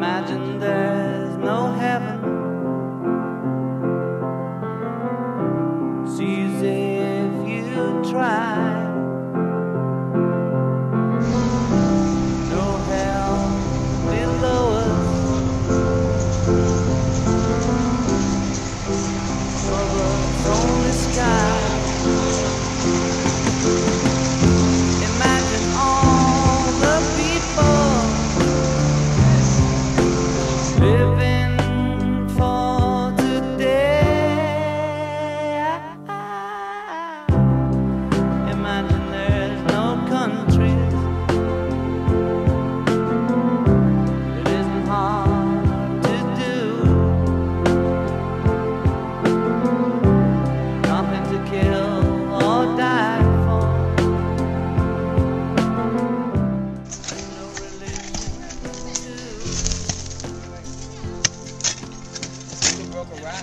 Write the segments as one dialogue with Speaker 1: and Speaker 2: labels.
Speaker 1: Imagine there's no heaven. It's easy if you try. No hell below us. Above only sky. Imagine all the people living for today. Imagine there's no countries. It isn't hard to do. Nothing to kill or die for. No religion
Speaker 2: Broke a rock.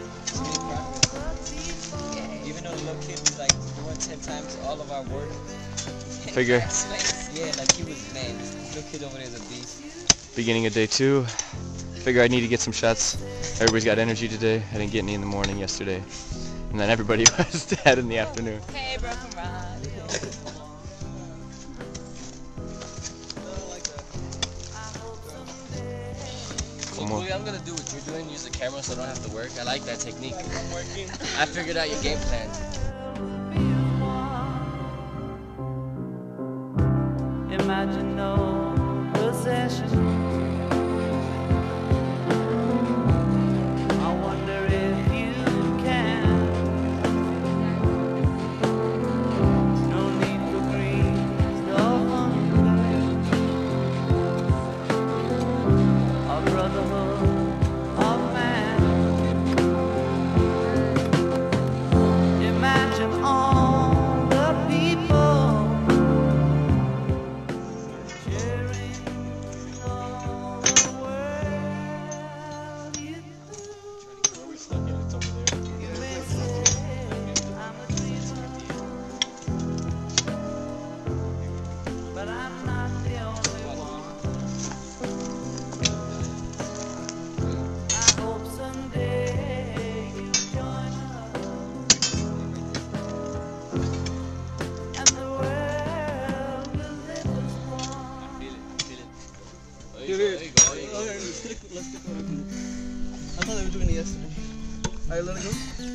Speaker 2: Even though the little kid was like doing 10 times all of our work.
Speaker 3: Figure.
Speaker 2: Yeah, like he was, man, this little kid over there is a beast.
Speaker 3: Beginning of day 2. Figure I need to get some shots. Everybody's got energy today. I didn't get any in the morning yesterday. And then everybody was dead in the afternoon.
Speaker 4: Hey, broken rod.
Speaker 2: Hopefully I'm gonna do what you're doing, use the camera so I don't have to work. I like that technique. I figured out your game plan.
Speaker 1: Imagine no possessions. I wonder if you can. No need for greed or hunger. A brotherhood of man. Imagine all the people sharing all the world. You may say I'm a dreamer, but I'm not the only one. I hope someday you'll join us, and the world will live as one.
Speaker 2: There you go.
Speaker 5: I thought they were doing it yesterday. Alright, let it go.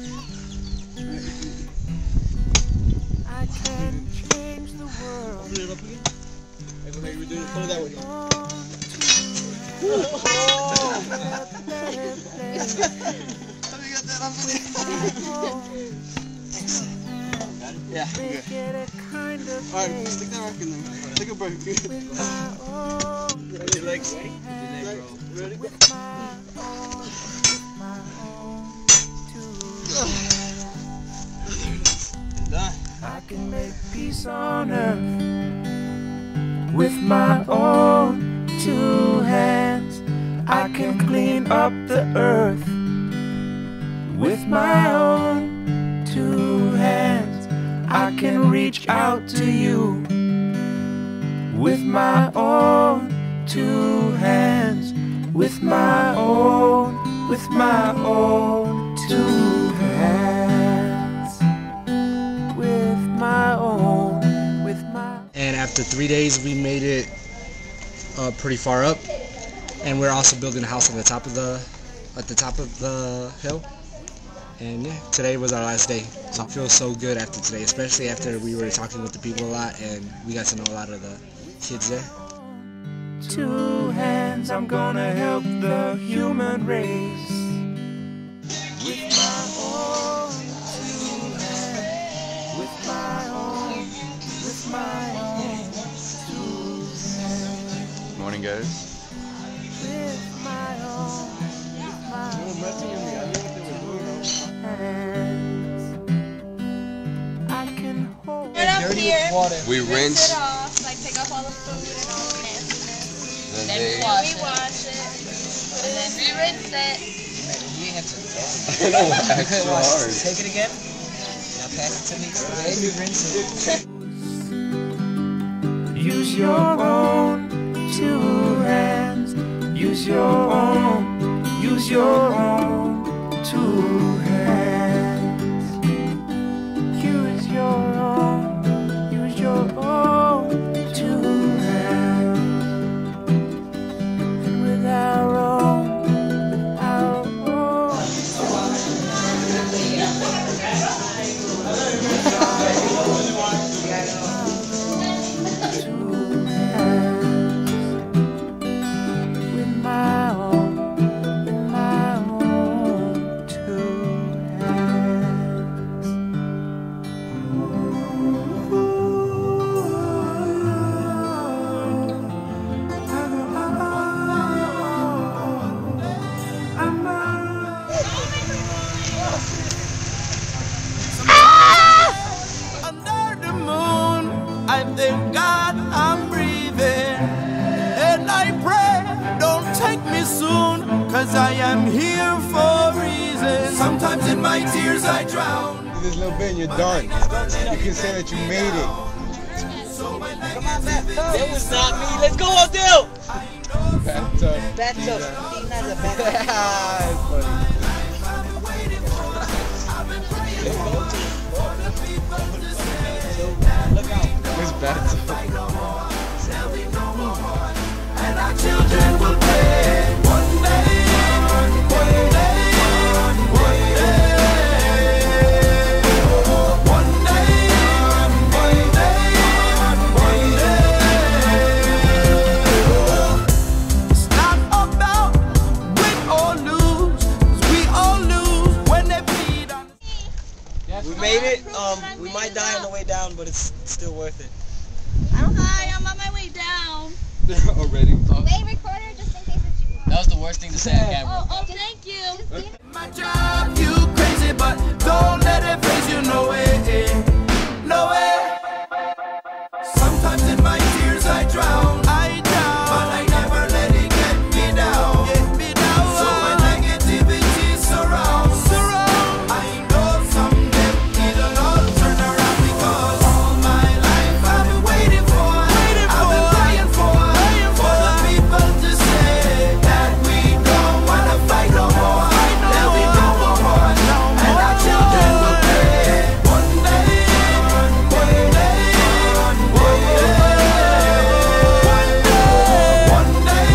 Speaker 1: I can't change the world.
Speaker 5: Put it up again. Hey, go ahead, we're doing it. Pull it that way. Yeah, good. Alright, stick that rock in there. Take a break. Your legs. Ready? Done.
Speaker 1: I can make peace on earth with my own 2 hands. I can clean up the earth with my own 2 hands. I can reach out to you with my own 2 hands. With my own 2 hands. With my own.
Speaker 6: And after 3 days, we made it pretty far up, and we're also building a house on the top of the hill. And yeah, today was our last day, so I feel so good after today, especially after we were talking with the people a lot, and we got to know a lot of the kids there.
Speaker 1: 2 hands, I'm gonna help the human race. With my own 2 hands. With my own 2 hands.
Speaker 3: Morning, guys.
Speaker 1: With my own hands. I can hold.
Speaker 4: Right up here.
Speaker 3: We rinse.
Speaker 4: it off, like take off all the food and all the nastiness. Then we wash it. And then re-rinse it.
Speaker 2: You have to
Speaker 3: Extra hard.
Speaker 2: take it again. Now pass it to me. Maybe rinse it.
Speaker 1: Use your own 2 hands. Use Use your own two hands. Use your own two hands. And with our own I thank God I'm breathing, and I pray don't take me soon, cause I am here for a reason. Sometimes in my tears I drown.
Speaker 5: This little bit and you're done. You can say that you made it.
Speaker 2: Come on, that was not me. Let's go, Odell!
Speaker 5: Bathtub.
Speaker 7: Bathtub. Tina's a bathtub.
Speaker 5: That's funny.
Speaker 2: Look out.
Speaker 5: This bathtub.
Speaker 1: And our children will pay one day, one day, one day, one day, one day. It's not about win or lose, 'cause we all lose when they beat us.
Speaker 7: We made it. We might die on the way down, but it's still worth it.
Speaker 4: Hi, I'm on my way down.
Speaker 5: Already.
Speaker 8: Wait, recorder, just in case it's you.
Speaker 2: That was the worst thing to say on camera.
Speaker 4: Oh, thank you.
Speaker 1: My job, you crazy, but don't let it face you, no way, no way. Sometimes in my tears I drown, but I never let it get me down. So when negativity surrounds, I know someday it'll all turn around, because all my life I've been waiting for, I've been praying for the people to say that we don't wanna fight no more. There'll be no more war, and our children will pay one day, one day, one day, one day,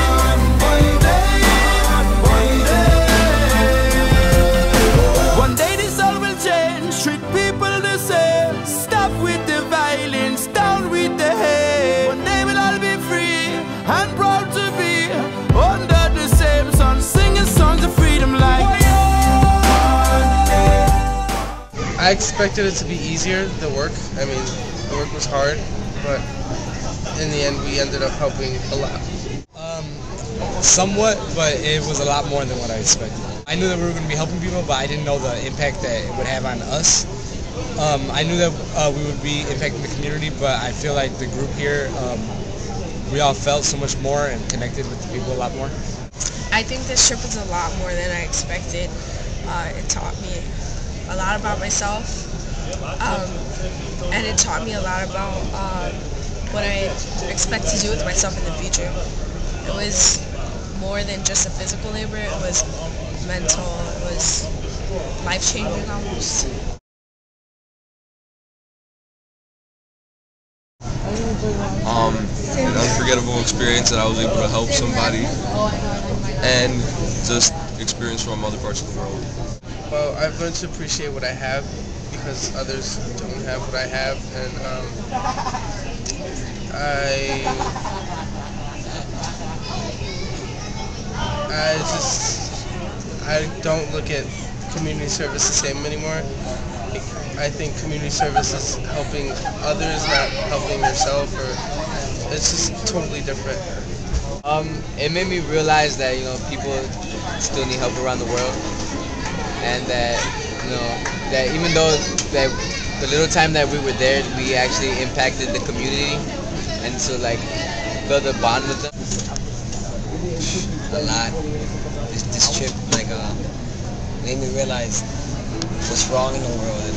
Speaker 1: one day this all will change. Treat people the same. Stop with the violence, down with the hate. One day we'll all be free and proud to be under the same sun, singing songs of freedom like.
Speaker 6: I expected it to be easier, the work. I mean, the work was hard, but in the end we ended up helping a lot. Somewhat, but it was a lot more than what I expected. I knew that we were going to be helping people, but I didn't know the impact that it would have on us. I knew that we would be impacting the community, but I feel like the group here, we all felt so much more and connected with the people a lot more.
Speaker 9: I think this trip was a lot more than I expected. It taught me a lot about myself, and it taught me a lot about what I expect to do with myself in the future. It was more than just a physical labor, it was mental, it was life-changing almost.
Speaker 10: An unforgettable experience that I was able to help somebody and just experience from other parts of the world.
Speaker 6: Well, I've learned to appreciate what I have because others don't have what I have, and I don't look at community service the same anymore. I think community service is helping others, not helping yourself, or it's just totally different.
Speaker 2: It made me realize that, people still need help around the world, and that, that even though that the little time that we were there, we actually impacted the community, and to build a bond with them.
Speaker 7: A lot. This trip made me realize what's wrong in the world, and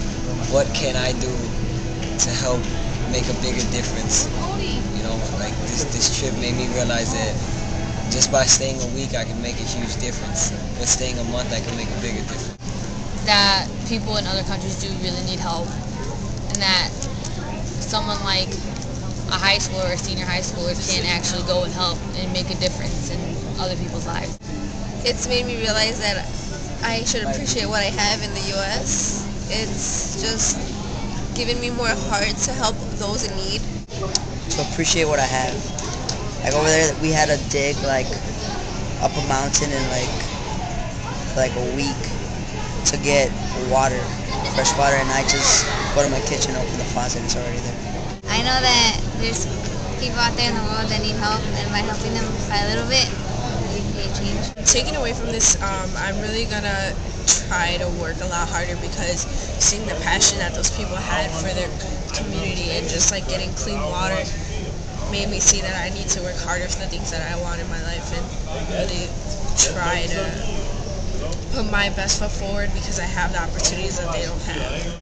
Speaker 7: what can I do to help make a bigger difference. This this trip made me realize that just by staying a week, I can make a huge difference. But staying a month, I can make a bigger difference.
Speaker 4: That people in other countries do really need help, and that someone like a high schooler or senior high schooler can actually go and help and make a difference in other people's lives.
Speaker 9: It's made me realize that I should appreciate what I have in the U.S. It's just given me more heart to help those in need.
Speaker 11: To appreciate what I have. Like over there, we had to dig like up a mountain in like a week to get water, fresh water, and I just go to my kitchen, open the faucet, it's already there.
Speaker 8: I know that there's people out there in the world that need help, and by helping them by a little bit, we can create change.
Speaker 9: Taking away from this, I'm really gonna try to work a lot harder, because seeing the passion that those people had for their community and just like getting clean water made me see that I need to work harder for the things that I want in my life and really try to put my best foot forward, because I have the opportunities that they don't have.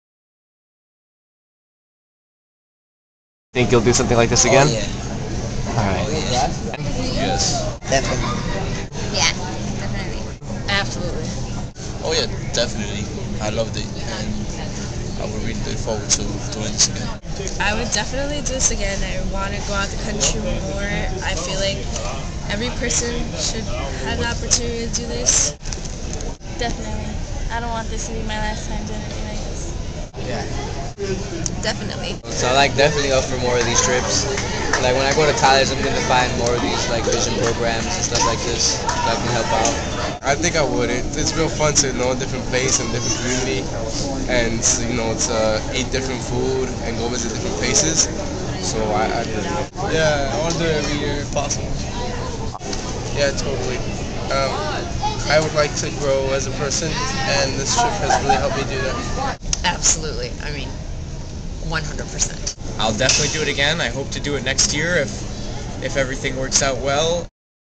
Speaker 3: Think you'll do something like this again?
Speaker 7: Oh, yeah.
Speaker 3: All right.
Speaker 10: Yes.
Speaker 11: Definitely.
Speaker 8: Yeah, definitely.
Speaker 4: Absolutely.
Speaker 10: Oh yeah, definitely. I loved it, and I would really look forward to doing this again.
Speaker 9: I would definitely do this again. I want to go out the country more. I feel like every person should have the opportunity to do this.
Speaker 4: Definitely. I don't want this to be my last time doing anything like this.
Speaker 2: Yeah.
Speaker 9: Definitely.
Speaker 2: So I definitely up for more of these trips. Like when I go to college, I'm gonna find more of these like vision programs and stuff like this so I can help out.
Speaker 12: I think I would. It's real fun to know a different place and different community, and to eat different food and go visit different places. So I do it.
Speaker 5: Yeah, I want to do it every year if possible.
Speaker 12: Yeah, totally. I would like to grow as a person, and this trip has really helped me do that.
Speaker 13: Absolutely. I mean, 100%.
Speaker 14: I'll definitely do it again. I hope to do it next year if everything works out well.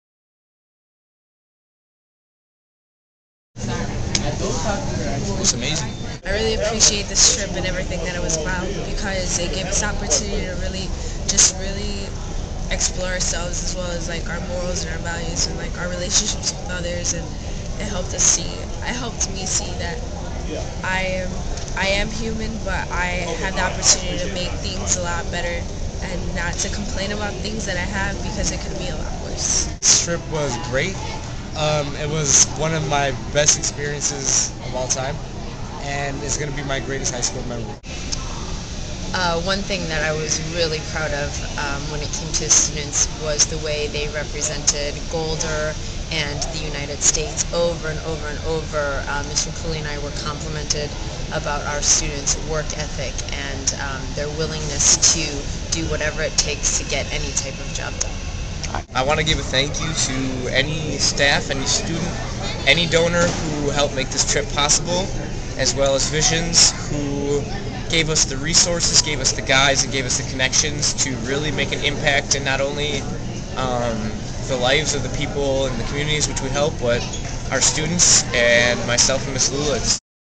Speaker 10: It was amazing.
Speaker 9: I really appreciate this trip and everything that it was about, because it gave us the opportunity to really explore ourselves, as well as like our morals and our values and like our relationships with others, and it helped me see that I am human, but I had the opportunity to make things a lot better and not to complain about things that I have, because it could be a lot worse.
Speaker 6: This trip was great. It was one of my best experiences of all time, and it's going to be my greatest high school memory.
Speaker 13: One thing that I was really proud of when it came to students was the way they represented Golder and the United States over and over and over. Mr. Cooley and I were complimented about our students' work ethic and their willingness to do whatever it takes to get any type of job done.
Speaker 14: I want to give a thank you to any staff, any student, any donor who helped make this trip possible, as well as Visions, who gave us the resources, gave us the guides, and gave us the connections to really make an impact in not only the lives of the people and the communities which we help, but our students and myself and Miss Lula.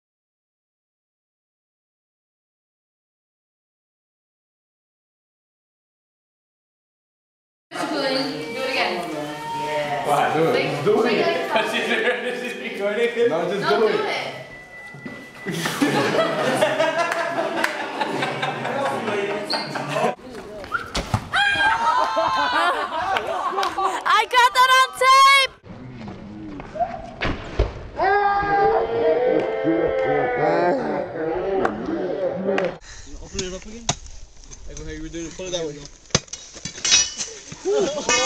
Speaker 4: Do it again.
Speaker 12: Wow, do it. Do it. Is it recording? No, just do it.
Speaker 4: I got that on tape!
Speaker 5: Open it up again. Like how you were doing it. Pull it that way.